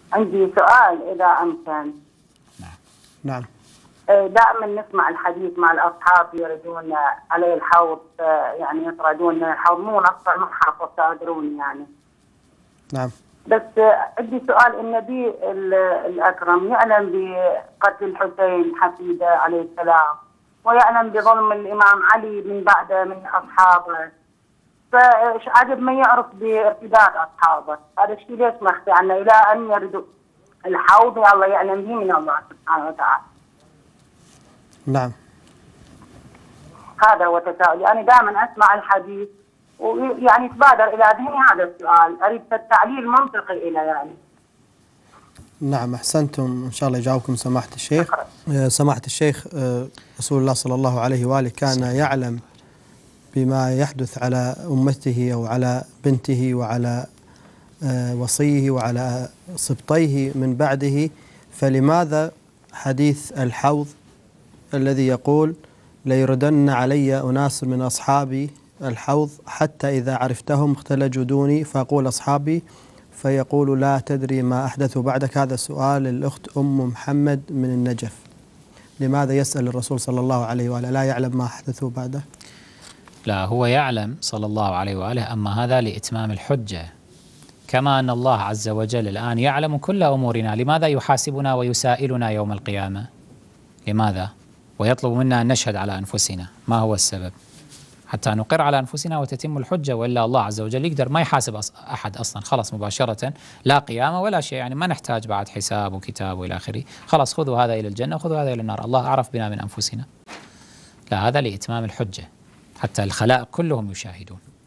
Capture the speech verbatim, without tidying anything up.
عندي سؤال إذا أمكن. نعم. نعم. دائما نسمع الحديث مع الأصحاب يردون علي الحوض، يعني يطردون من الحوض، مو نص المصحف وصادرون يعني. نعم. بس عندي سؤال، النبي الأكرم يعلم بقتل الحسين حفيده عليه السلام، ويعلم بظلم الإمام علي من بعد من أصحابه، فايش عجب ما يعرف بارتداد أصحابه؟ هذا الشيء ليش مخفي عنه إلى أن يردوا الحوض والله يعلم به من الله سبحانه وتعالى؟ نعم. هذا هو تساؤلي، أنا دائما أسمع الحديث ويعني تبادر إلى ذهني هذا السؤال، أريد التعليل منطقي إلى يعني. نعم أحسنتم، إن شاء الله يجاوبكم سماحة الشيخ. آه سماحة الشيخ، آه رسول الله صلى الله عليه وآله كان يعلم بما يحدث على أمته أو على بنته وعلى آه وصيه وعلى سبطيه من بعده، فلماذا حديث الحوض الذي يقول ليردن علي أناس من أصحابي الحوض حتى إذا عرفتهم اختلجوا دوني فأقول أصحابي فيقول لا تدري ما أحدثوا بعدك؟ هذا سؤال الأخت أم محمد من النجف. لماذا يسأل الرسول صلى الله عليه وآله لا يعلم ما أحدثوا بعده؟ لا، هو يعلم صلى الله عليه وآله، أما هذا لإتمام الحجة، كما أن الله عز وجل الآن يعلم كل أمورنا. لماذا يحاسبنا ويسائلنا يوم القيامة؟ لماذا؟ ويطلب منا أن نشهد على أنفسنا. ما هو السبب؟ حتى نقر على أنفسنا وتتم الحجة، وإلا الله عز وجل يقدر ما يحاسب أحد أصلا، خلاص مباشرة، لا قيامة ولا شيء، يعني ما نحتاج بعد حساب وكتاب وإلى آخره، خلاص خذوا هذا إلى الجنة وخذوا هذا إلى النار، الله أعرف بنا من أنفسنا. لا، هذا لإتمام الحجة حتى الخلائق كلهم يشاهدون.